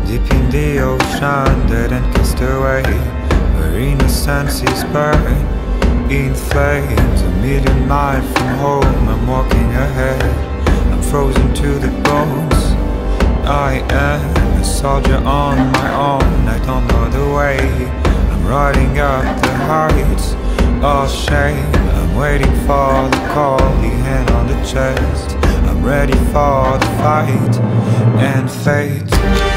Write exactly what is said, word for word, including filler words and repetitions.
deep in the ocean, dead and cast away, where innocence is burned in flames. A million miles from home, I'm walking ahead, I'm frozen to the bones. I am a soldier on my own, I don't know the way. I'm riding up the heights, all shame. I'm waiting for the call, the hand on the chest. I'm ready for the fight and fate.